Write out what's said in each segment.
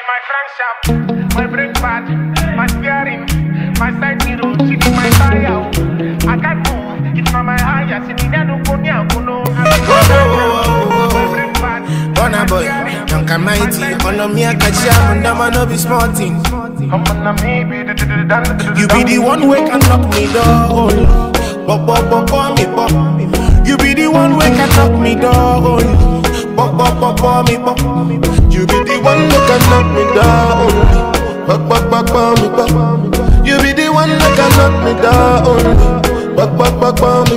my crankshaft, my brake pad, my steering, my side mirror, she be my tire. I can't move, it's not my higher, she need no konya, no. My brake pad, Bonner boy, young and mighty, on me I catch ya, and I'm no be small thing. You be the one way can knock me down. Bop bop bop bop me bop. You be the one way can knock me down. Bop bop bop bop me bop. You be the one way can knock me down. Bop bop bop bop me bop. You be the one way can knock me down. Bop bop bop bop me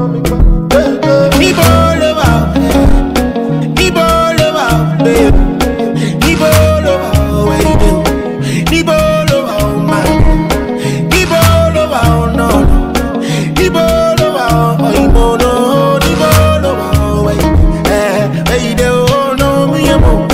bop. Me ball over, me ball over, babe. Me ball over, where you do? Me ball over, man. Me ball over, no. Me ball over, oh, you know, me ball over, where you do? Oh, no, me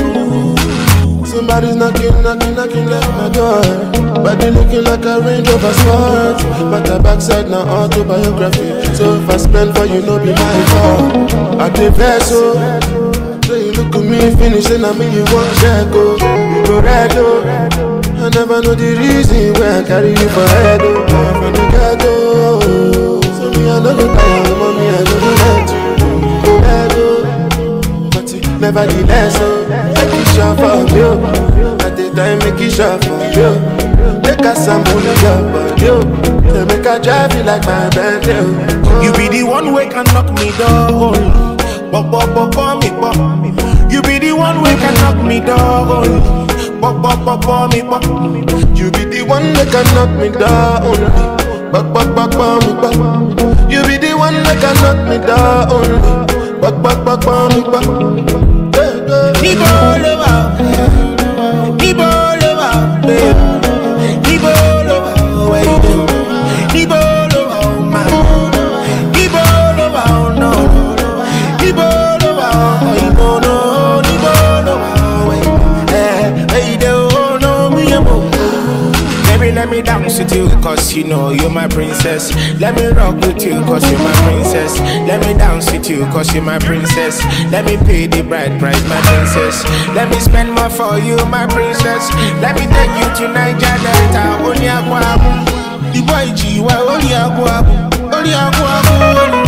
amo. Somebody's knocking at my door. Body looking like a Range Rover Sport, but the backside now autobiography. So if I spend for you, no be my fault. I did vessel. So you look at me finishing, I mean you want check, oh. You go red, oh. I never know the reason why I carry you for head, oh. I'm from the ghetto. So me I know the time, mommy I know the let you go red, oh. But nevertheless, oh, make it sure for you. At the time, make it sure for you. Make a sample of your body, they make a drive you like my Bentley. Oh. You be the one way can knock me down. Bop bop bop bop me bop. You be the one way can knock me down. Bop bop bop bop me bop. You be the one that can knock me down. Bop bop bop bop me bop. You be the one that can knock me down. Bop bop bop bop me bop. Me ball over, me ball over, babe. Me ball over, where you do? Me ball over, man. Me ball over, no. Me ball over, oh, you know, me ball over, where you do? Oh, no, me amo. Baby, let me dance with you, cause you know you're my princess. Let me rock with you, cause you're my princess. Let me dance with you, cause you're my princess. Let me pay the bride price, my princess. Let me spend more for you, my princess. Let me take you to Niger Delta, Onyagwabu. The boy G.Y. Onyagwabu, Onyagwabu,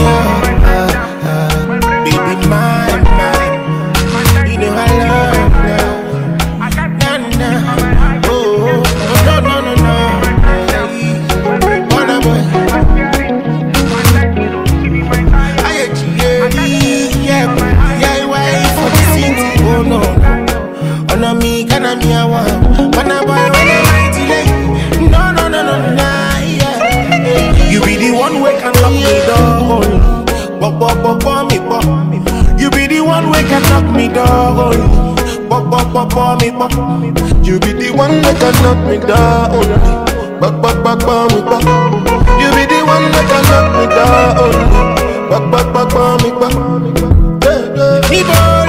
baby, my man, you know I love you. Nah, nah. Oh, no, no, no, no. Bonner boy, yeah, why for the city? Oh no, oh no, me can me I want. Bonner boy, when I delay, no, no, no, no, nah, yeah. You be the one way can knock me down. Bop bop bop bop me bop. You be the one way can knock me down. Bop bop bop bop me bop. You be the one that can knock me down. Bop bop bop bop me bop. You be the one that can knock me down. Bop bop bop bop me bop. Me bop.